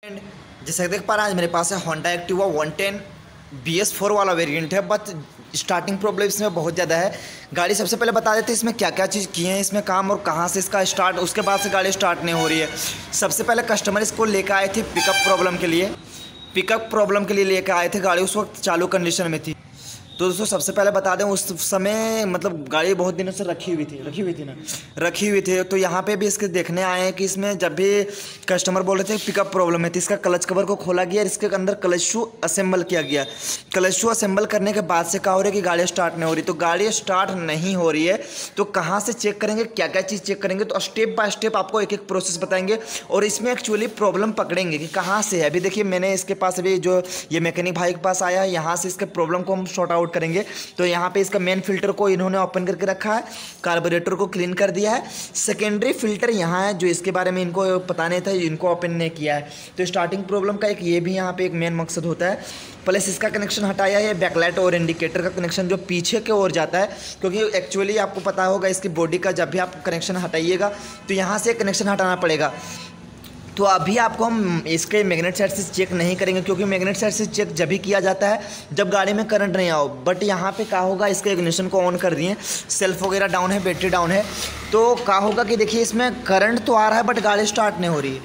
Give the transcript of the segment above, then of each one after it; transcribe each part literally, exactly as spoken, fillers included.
And जैसे देख पा रहे हैं आज मेरे पास है Honda Activa one ten B S four वाला वेरिएंट है, बट स्टार्टिंग प्रॉब्लम इसमें बहुत ज़्यादा है। गाड़ी सबसे पहले बता देते हैं इसमें क्या क्या चीज़ किए हैं इसमें काम और कहाँ से इसका स्टार्ट, उसके बाद से गाड़ी स्टार्ट नहीं हो रही है। सबसे पहले कस्टमर इसको लेकर आए थे पिकअप प्रॉब्लम के लिए पिकअप प्रॉब्लम के लिए लेकर आए थे। गाड़ी उस वक्त चालू कंडीशन में थी। तो दोस्तों सबसे पहले बता दें उस समय मतलब गाड़ी बहुत दिनों से रखी हुई थी रखी हुई थी ना रखी हुई थी तो यहाँ पे भी इसके देखने आए हैं कि इसमें जब भी कस्टमर बोल रहे थे पिकअप प्रॉब्लम है तो इसका क्लच कवर को खोला गया, इसके अंदर क्लच शू असेंबल किया गया। क्लच शू असेंबल करने के बाद से क्या हो रहा है कि गाड़ी स्टार्ट नहीं हो रही। तो गाड़ी स्टार्ट नहीं हो रही है तो कहाँ से चेक करेंगे, क्या क्या चीज़ चेक करेंगे, तो स्टेप बाय स्टेप आपको एक एक प्रोसेस बताएंगे और इसमें एक्चुअली प्रॉब्लम पकड़ेंगे कि कहाँ से है। अभी देखिए मैंने इसके पास अभी जो ये मैकेनिक भाई के पास आया है, यहाँ से इसके प्रॉब्लम को हम शॉर्ट आउट करेंगे। तो यहाँ पे इसका मेन फिल्टर को इन्होंने ओपन करके रखा है, कार्बोरेटर को क्लीन कर दिया है। सेकेंडरी फिल्टर यहाँ है जो इसके बारे में इनको पता नहीं था, इनको ओपन नहीं किया है। तो स्टार्टिंग प्रॉब्लम का एक ये भी यहाँ पे एक मेन मकसद होता है। प्लस इसका कनेक्शन हटाया है बैकलाइट और इंडिकेटर का कनेक्शन जो पीछे की ओर जाता है, क्योंकि एक्चुअली आपको पता होगा इसकी बॉडी का जब भी आप कनेक्शन हटाइएगा तो यहाँ से कनेक्शन हटाना पड़ेगा। तो अभी आपको हम इसके मैग्नेट साइड से चेक नहीं करेंगे, क्योंकि मैग्नेट साइड से चेक जब भी किया जाता है जब गाड़ी में करंट नहीं आओ। बट यहाँ पे क्या होगा, इसके इग्निशन को ऑन कर दिए, सेल्फ वगैरह डाउन है, बैटरी डाउन है, तो क्या होगा कि देखिए इसमें करंट तो आ रहा है बट गाड़ी स्टार्ट नहीं हो रही है।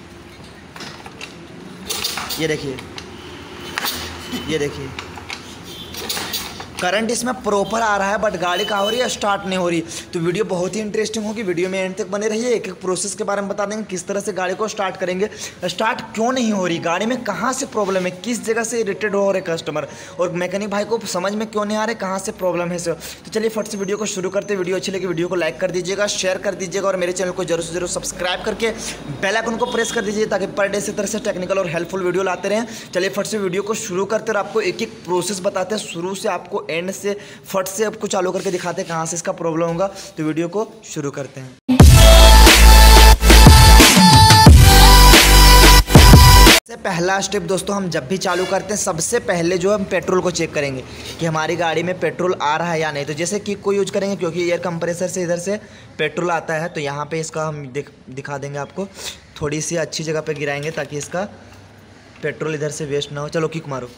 ये देखिए ये देखिए करंट इसमें प्रॉपर आ रहा है बट गाड़ी क्या हो रही है, स्टार्ट नहीं हो रही। तो वीडियो बहुत ही इंटरेस्टिंग होगी, वीडियो में एंड तक बने रहिए। एक एक प्रोसेस के बारे में बता देंगे किस तरह से गाड़ी को स्टार्ट करेंगे, स्टार्ट क्यों नहीं हो रही, गाड़ी में कहाँ से प्रॉब्लम है, किस जगह से इरिटेट हो रहे कस्टमर और मैकेनिक भाई को समझ में क्यों नहीं आ रहे कहाँ से प्रॉब्लम है। सर तो चलिए फट से वीडियो को शुरू करते। वीडियो अच्छी लगी वीडियो को लाइक कर दीजिएगा, शेयर कर दीजिएगा और मेरे चैनल को जरूर से जरूर सब्सक्राइब करके बेल आइकन को प्रेस कर दीजिए ताकि पर डे इसी तरह से टेक्निकल और हेल्पफुल वीडियो लाते रहें। चलिए फट से वीडियो को शुरू करते और आपको एक एक प्रोसेस बताते हैं शुरू से आपको एंड से फट से आपको चालू करके दिखाते हैं कहाँ से इसका प्रॉब्लम होगा। तो वीडियो को शुरू करते हैं। सबसे पहला स्टेप दोस्तों, हम जब भी चालू करते हैं सबसे पहले जो हम पेट्रोल को चेक करेंगे कि हमारी गाड़ी में पेट्रोल आ रहा है या नहीं। तो जैसे कि को यूज करेंगे क्योंकि एयर कंप्रेसर से इधर से पेट्रोल आता है, तो यहाँ पे इसका हम दिख दिखा देंगे आपको। थोड़ी सी अच्छी जगह पे गिराएंगे ताकि इसका पेट्रोल इधर से वेस्ट ना हो। चलो किक मारो।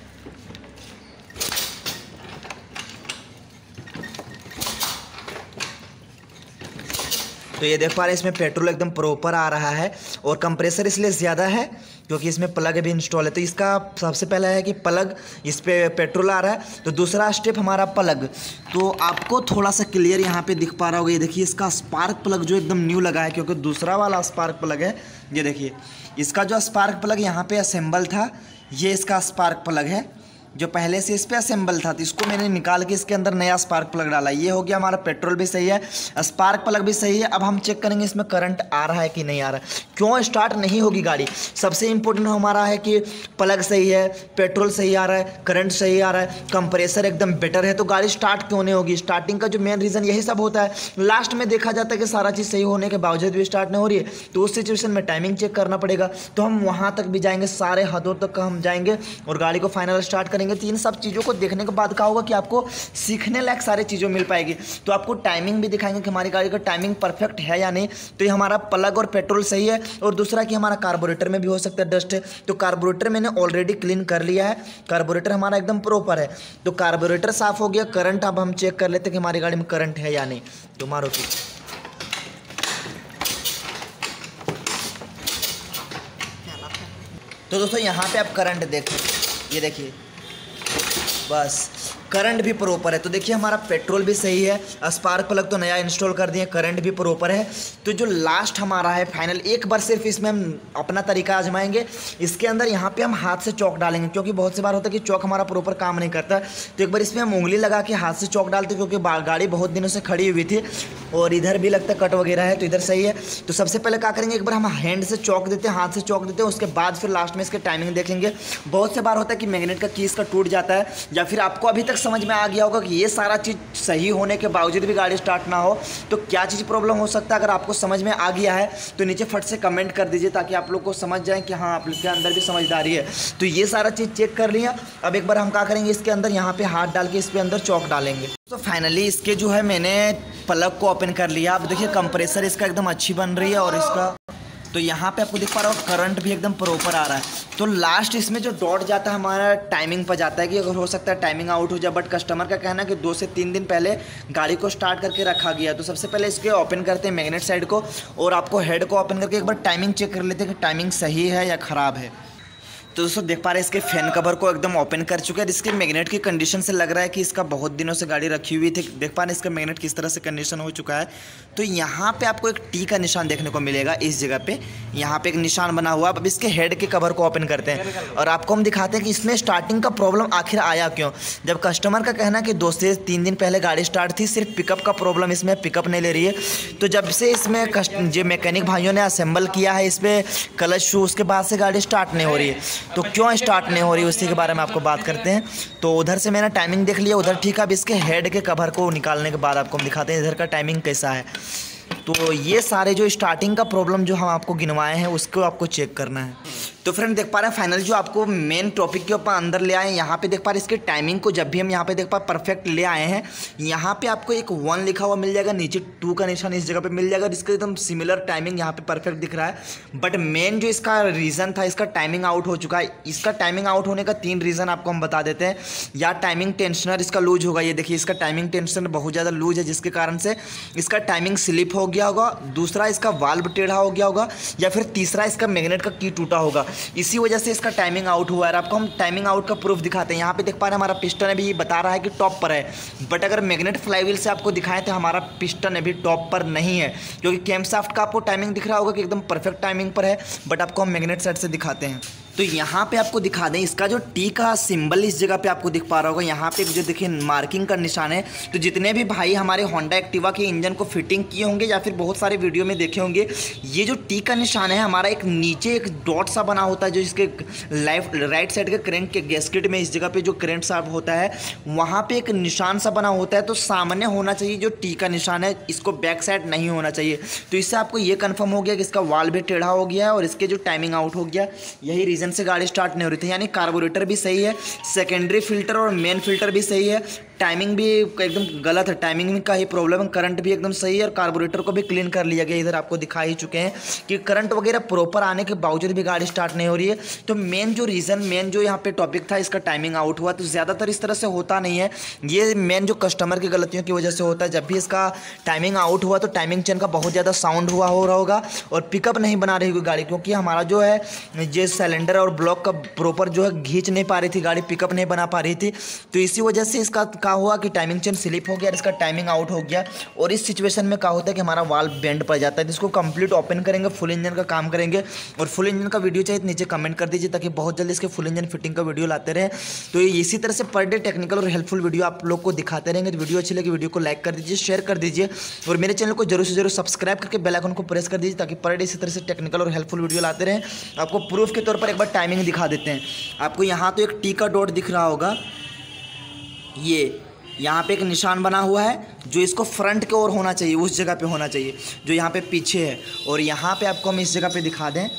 तो ये देख पा रहे हैं इसमें पेट्रोल एकदम प्रॉपर आ रहा है और कंप्रेसर इसलिए ज़्यादा है क्योंकि इसमें प्लग भी इंस्टॉल है। तो इसका सबसे पहला है कि प्लग, इस पे पेट्रोल आ रहा है। तो दूसरा स्टेप हमारा प्लग, तो आपको थोड़ा सा क्लियर यहाँ पे दिख पा रहा होगा। ये देखिए इसका स्पार्क प्लग जो एकदम न्यू लगा है, क्योंकि दूसरा वाला स्पार्क प्लग है। ये देखिए इसका जो स्पार्क प्लग यहाँ पे असेंबल था, ये इसका स्पार्क प्लग है जो पहले से इस पे असेंबल था, तो इसको मैंने निकाल के इसके अंदर नया स्पार्क प्लग डाला। ये हो गया हमारा पेट्रोल भी सही है, स्पार्क प्लग भी सही है। अब हम चेक करेंगे इसमें करंट आ रहा है कि नहीं आ रहा है, क्यों स्टार्ट नहीं होगी गाड़ी। सबसे इंपॉर्टेंट हमारा है कि प्लग सही है, पेट्रोल सही आ रहा है, करंट सही आ रहा है, कंप्रेसर एकदम बेटर है, तो गाड़ी स्टार्ट क्यों नहीं होगी। स्टार्टिंग का जो मेन रीज़न यही सब होता है। लास्ट में देखा जाता है कि सारा चीज़ सही होने के बावजूद भी स्टार्ट नहीं हो रही है, तो उस सिचुएशन में टाइमिंग चेक करना पड़ेगा। तो हम वहाँ तक भी जाएंगे, सारे हदों तक हम जाएंगे और गाड़ी को फाइनल स्टार्ट करेंगे। तो इन सब चीज़ों को देखने के बाद क्या होगा कि आपको सीखने लायक सारी चीज़ें मिल पाएगी। तो आपको टाइमिंग भी दिखाएंगे कि हमारी गाड़ी का टाइमिंग परफेक्ट है या नहीं। तो ये हमारा प्लग और पेट्रोल सही है और दूसरा कि हमारा कार्बोरेटर में भी हो सकता है डस्ट है, तो कार्बोरेटर मैंने ऑलरेडी क्लीन कर लिया है। कार्बोरेटर हमारा एकदम प्रॉपर है, तो कार्बोरेटर साफ हो गया। करंट अब हम चेक कर लेते हैं कि हमारी गाड़ी में करंट है या नहीं। तो मारो की तो दोस्तों यहाँ पे आप करंट देखें, ये देखिए बस करंट भी प्रॉपर है। तो देखिए हमारा पेट्रोल भी सही है, स्पार्क प्लग तो नया इंस्टॉल कर दिए, करंट भी प्रॉपर है। तो जो लास्ट हमारा है फाइनल, एक बार सिर्फ इसमें हम अपना तरीका आजमाएंगे। इसके अंदर यहाँ पे हम हाथ से चौक डालेंगे, क्योंकि बहुत सी बार होता है कि चौक हमारा प्रॉपर काम नहीं करता। तो एक बार इसमें हम उंगली लगा के हाथ से चौक डालते, क्योंकि गाड़ी बहुत दिनों से खड़ी हुई थी और इधर भी लगता है कट वगैरह है, तो इधर सही है। तो सबसे पहले क्या करेंगे, एक बार हम हैंड से चौक देते हैं, हाथ से चौक देते हैं, उसके बाद फिर लास्ट में इसके टाइमिंग देखेंगे। बहुत से बार होता है कि मैग्नेट का कीज का टूट जाता है, या फिर आपको अभी तक समझ में आ गया होगा कि ये सारा चीज़ सही होने के बावजूद भी गाड़ी स्टार्ट ना हो, तो क्या चीज़ प्रॉब्लम हो सकता है। अगर आपको समझ में आ गया है तो नीचे फट से कमेंट कर दीजिए ताकि आप लोग को समझ जाए कि हाँ आप लोग के अंदर भी समझदारी है। तो ये सारा चीज़ चेक कर लिया। अब एक बार हम क्या करेंगे, इसके अंदर यहाँ पे हाथ डाल के इस पे अंदर चौक डालेंगे। तो फाइनली इसके जो है मैंने प्लग को ओपन कर लिया। अब देखिए कंप्रेसर इसका एकदम अच्छी बन रही है और इसका तो यहाँ पे आपको दिख पा रहा हो करंट भी एकदम प्रॉपर आ रहा है। तो लास्ट इसमें जो डॉट जाता है हमारा टाइमिंग पर जाता है कि अगर हो सकता है टाइमिंग आउट हो जाए, बट कस्टमर का कहना है कि दो से तीन दिन पहले गाड़ी को स्टार्ट करके रखा गया। तो सबसे पहले इसके ओपन करते हैं मैग्नेट साइड को और आपको हेड को ओपन करके एक बार टाइमिंग चेक कर लेते हैं कि टाइमिंग सही है या ख़राब है। तो दोस्तों देख पा रहे हैं इसके फैन कवर को एकदम ओपन कर चुके हैं। इसके मैग्नेट की कंडीशन से लग रहा है कि इसका बहुत दिनों से गाड़ी रखी हुई थी। देख पा रहे हैं इसका मैग्नेट किस तरह से कंडीशन हो चुका है। तो यहाँ पे आपको एक टी का निशान देखने को मिलेगा इस जगह पे, यहाँ पे एक निशान बना हुआ। अब इसके हेड के कवर को ओपन करते हैं और आपको हम दिखाते हैं कि इसमें स्टार्टिंग का प्रॉब्लम आखिर आया क्यों। जब कस्टमर का कहना है कि दो से तीन दिन पहले गाड़ी स्टार्ट थी, सिर्फ पिकअप का प्रॉब्लम, इसमें पिकअप नहीं ले रही है। तो जब से इसमें कस्ट जो मैकेनिक भाइयों ने असेंबल किया है इस पर क्लच शू, उसके बाद से गाड़ी स्टार्ट नहीं हो रही है। तो क्यों स्टार्ट नहीं हो रही उसी के बारे में आपको बात करते हैं। तो उधर से मैंने टाइमिंग देख लिया, उधर ठीक है। अब इसके हेड के कवर को निकालने के बाद आपको हम दिखाते हैं इधर का टाइमिंग कैसा है। तो ये सारे जो स्टार्टिंग का प्रॉब्लम जो हम आपको गिनवाए हैं उसको आपको चेक करना है। तो फ्रेंड देख पा रहे हैं फाइनल जो आपको मेन टॉपिक के ऊपर अंदर ले आए हैं। यहाँ पे देख पा रहे हैं इसके टाइमिंग को जब भी हम यहाँ पे देख पा परफेक्ट ले आए हैं, यहाँ पे आपको एक वन लिखा हुआ मिल जाएगा, नीचे टू का निशान इस जगह पे मिल जाएगा। इसका एकदम सिमिलर टाइमिंग यहाँ पे परफेक्ट दिख रहा है। बट मेन जो इसका रीज़न था, इसका टाइमिंग आउट हो चुका है। इसका टाइमिंग आउट होने का तीन रीज़न आपको हम बता देते हैं। या टाइमिंग टेंशनर इसका लूज होगा, ये देखिए इसका टाइमिंग टेंशनर बहुत ज़्यादा लूज है जिसके कारण से इसका टाइमिंग स्लिप हो गया होगा। दूसरा इसका वाल्व टेढ़ा हो गया होगा, या फिर तीसरा इसका मैग्नेट का की टूटा होगा। इसी वजह से इसका टाइमिंग आउट हुआ है। आपको हम टाइमिंग आउट का प्रूफ दिखाते हैं। यहाँ पे देख पा रहे हैं हमारा पिस्टन अभी बता रहा है कि टॉप पर है, बट अगर मैग्नेट फ्लाईव्हील से आपको दिखाएं तो हमारा पिस्टन अभी टॉप पर नहीं है, क्योंकि कैमशाफ्ट का आपको टाइमिंग दिख रहा होगा कि एकदम परफेक्ट टाइमिंग पर है। बट आपको हम मैग्नेट साइड से दिखाते हैं। तो यहाँ पे आपको दिखा दें इसका जो टी का सिंबल इस जगह पे आपको दिख पा रहा होगा, यहाँ पे जो देखिए मार्किंग का निशान है। तो जितने भी भाई हमारे होंडा एक्टिवा के इंजन को फिटिंग किए होंगे या फिर बहुत सारे वीडियो में देखे होंगे, ये जो टी का निशान है हमारा एक नीचे एक डॉट सा बना होता है जो इसके लेफ्ट राइट साइड के करेंट के गैस्केट में इस जगह पे जो करेंट सा होता है वहाँ पे एक निशान सा बना होता है। तो सामने होना चाहिए जो टी का निशान है, इसको बैक साइड नहीं होना चाहिए। तो इससे आपको ये कन्फर्म हो गया कि इसका वाल्व भी टेढ़ा हो गया है और इसके जो टाइमिंग आउट हो गया, यही रीज़न से गाड़ी स्टार्ट नहीं हो रही थी। यानी कार्बोरेटर भी सही है, सेकेंडरी फिल्टर और मेन फिल्टर भी सही है, टाइमिंग भी एकदम गलत है, टाइमिंग का ही प्रॉब्लम है, करंट भी एकदम सही है और कार्बोरेटर को भी क्लीन कर लिया गया। इधर आपको दिखा ही चुके हैं कि करंट वगैरह प्रॉपर आने के बावजूद भी गाड़ी स्टार्ट नहीं हो रही है। तो मेन जो रीज़न मेन जो यहाँ पे टॉपिक था इसका टाइमिंग आउट हुआ। तो ज़्यादातर इस तरह से होता नहीं है, ये मेन जो कस्टमर की गलतियों की वजह से होता है। जब भी इसका टाइमिंग आउट हुआ तो टाइमिंग चेन का बहुत ज़्यादा साउंड हुआ हो रहा होगा और पिकअप नहीं बना रही होगी गाड़ी, क्योंकि हमारा जो है ये सिलेंडर और ब्लॉक का प्रॉपर जो है खींच नहीं पा रही थी गाड़ी, पिकअप नहीं बना पा रही थी। तो इसी वजह से इसका क्या हुआ कि टाइमिंग चेन स्लिप हो गया और इसका टाइमिंग आउट हो गया। और इस सिचुएशन में क्या होता है कि हमारा वाल्व बेंड पड़ जाता है। जिसको कंप्लीट ओपन करेंगे, फुल इंजन का काम करेंगे। और फुल इंजन का वीडियो चाहिए तो नीचे कमेंट कर दीजिए ताकि बहुत जल्दी इसके फुल इंजन फिटिंग का वीडियो लाते रहे। तो इसी तरह से पर डे टेक्निकल और हेल्पफुल वीडियो आप लोग को दिखाते रहेंगे। तो वीडियो अच्छी लगी वीडियो को लाइक कर दीजिए, शेयर कर दीजिए और मेरे चैनल को जरूर से जरूर सब्सक्राइब करके बेल आइकन को प्रेस कर दीजिए ताकि पर डे इसी तरह से टेक्निकल और हेल्पफुल वीडियो लाते रहें। आपको प्रूफ के तौर पर एक बार टाइमिंग दिखा देते हैं। आपको यहाँ तो एक टी का डॉट दिख रहा होगा, ये यहाँ पे एक निशान बना हुआ है जो इसको फ्रंट की ओर होना चाहिए, उस जगह पे होना चाहिए जो यहाँ पे पीछे है। और यहाँ पे आपको हम इस जगह पे दिखा दें,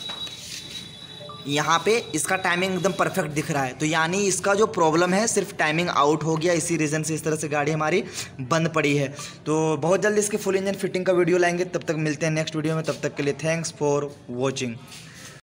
यहाँ पे इसका टाइमिंग एकदम परफेक्ट दिख रहा है। तो यानी इसका जो प्रॉब्लम है सिर्फ टाइमिंग आउट हो गया, इसी रीज़न से इस तरह से गाड़ी हमारी बंद पड़ी है। तो बहुत जल्दी इसके फुल इंजन फिटिंग का वीडियो लाएंगे। तब तक मिलते हैं नेक्स्ट वीडियो में, तब तक के लिए थैंक्स फॉर वॉचिंग।